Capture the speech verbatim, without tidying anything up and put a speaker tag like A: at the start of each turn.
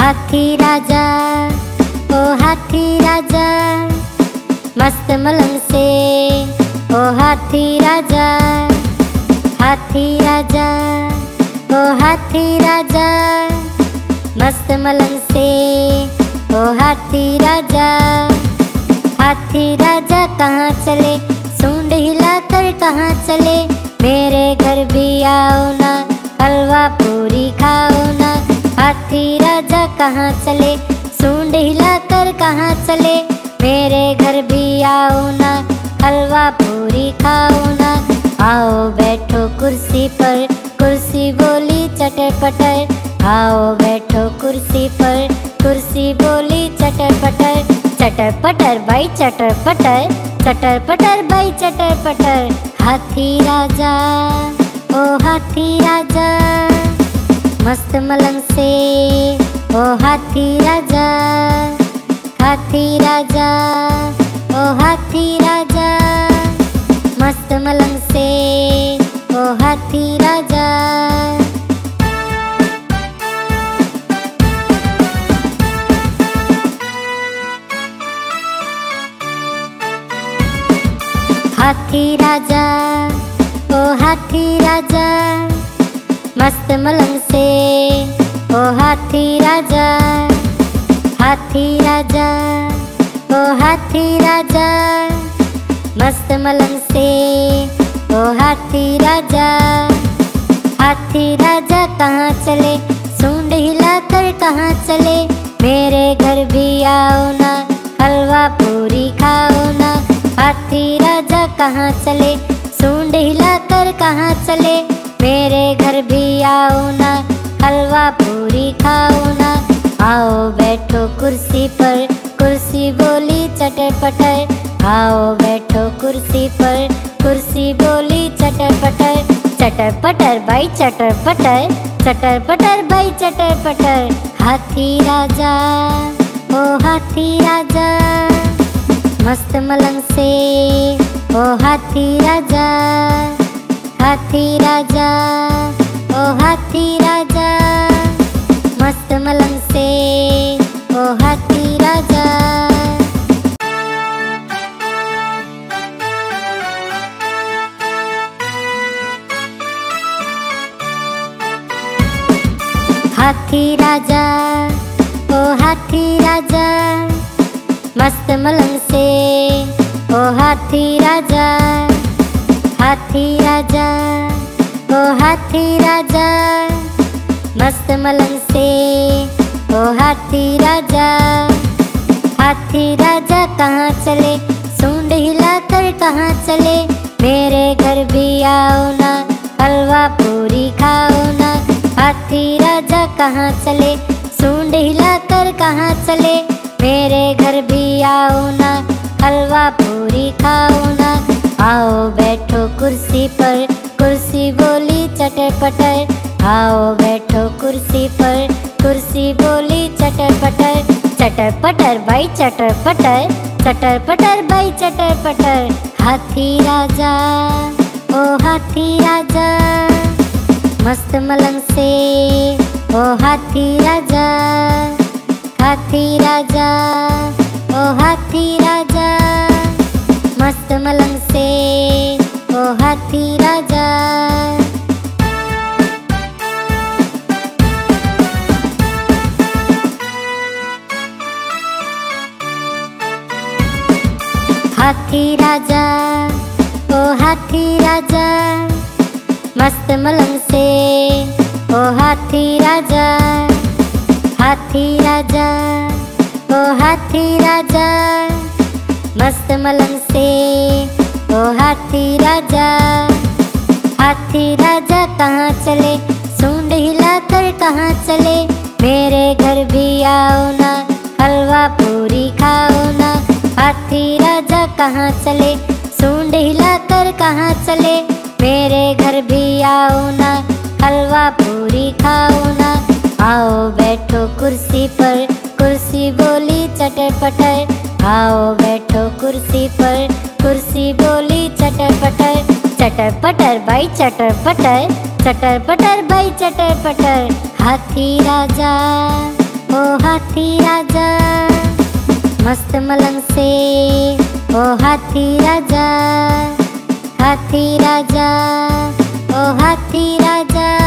A: हाथी राजा ओ हाथी राजा, मस्त मलंग से ओ हाथी राजा। हाथी राजा ओ हाथी राजा, मस्त मलंग से ओ हाथी राजा। हाथी राजा कहाँ चले, सूंड हिलाकर कहाँ चले, मेरे घर भी आओ ना, हलवा पूरी खाओ ना। हाथी राजा कहाँ चले, सूंड हिलाकर कहाँ चले, मेरे घर भी आओ ना, हलवा पूरी खाओ ना। आओ बैठो कुर्सी पर, कुर्सी बोली चटर पटर। आओ बैठो कुर्सी पर, कुर्सी बोली चटर पटर। चटर पटर भाई चटर पटर, चटर पटर भाई चटर पटर। हाथी राजा ओ हाथी राजा, मस्त मलंग से ओ हाथी राजा। हाथी राजा ओ हाथी राजा, मस्त मलंग से ओ हाथी राजा। हाथी राजा ओ हाथी राजा, मस्त मलंग से ओ हाथी राजा। हाथी राजा ओ हाथी राजा, मस्त मलंग से ओ हाथी राजा। हाथी राजा कहाँ चले, सूंड हिलाकर कहाँ चले, मेरे घर भी आओ ना, हलवा पूरी खाओ ना। हाथी राजा कहाँ चले, सूंड हिलाकर कहाँ चले, मेरे घर भी आओ ना, हलवा पूरी खाओ ना। आओ बैठो कुर्सी पर, कुर्सी बोली चटर पटर। आओ बैठो कुर्सी पर, कुर्सी बोली चटर पटर। चटर पटर भाई चटर पटर, चटर पटर भाई चटर पटर। हाथी राजा ओ हाथी राजा, मस्त मलंग से ओ हाथी राजा। हाथी राजा ओ हाथी राजा, मस्त मलंग से ओ हाथी राजा। हाथी राजा ओ हाथी राजा, मस्त मलंग से ओ हाथी राजा। हाथी राजा ओ हाथी राजा, मस्त मलंग से ओ हाथी राजा। हाथी राजा कहाँ चले, सूंड हिलाकर कहाँ चले, मेरे घर भी आओ ना, हलवा पूरी खाओ ना। हाथी राजा कहाँ चले, सूंड हिलाकर कहाँ चले, मेरे घर भी आओ ना, हलवा पूरी खाओ ना। आओ बैठो कुर्सी पर, कुर्सी बोली चटर पटर। आओ बैठो कुर्सी पर, कुर्सी बोली चटर पटर। चटर पटर भाई चटर पटर, चटर पटर भाई चटर पटर। हाथी राजा ओ हाथी राजा, मस्त मलंग से ओ हाथी राजा। हाथी राजा ओ हाथी राजा, मस्त मलंग से ओ हाथी राजा। हाथी राजा ओ हाथी राजा, मस्त मलंग से ओ हाथी राजा। हाथी राजा ओ हाथी राजा, मस्त मलंग से ओ हाथी राजा। हाथी राजा कहाँ चले, सूंड हिलाकर कहाँ चले, मेरे घर भी आओ ना, हलवा पूरी खाओ ना। हाथी राजा कहाँ चले, सूंड हिलाकर कहाँ चले, मेरे घर भी आओ ना, हलवा पूरी खाओ ना। आओ बैठो कुर्सी पर, कुर्सी बोली चटर पटर। आओ बैठो कुर्सी पर, कुर्सी बोली चटर पटर। चटर पटर भाई चटर पटर, चटर पटर भाई चटर पटर। हाथी राजा ओ ओ हाथी राजा। मस्त मलंग से ओ हाथी राजा, हाथी राजा, ओ हाथी राजा।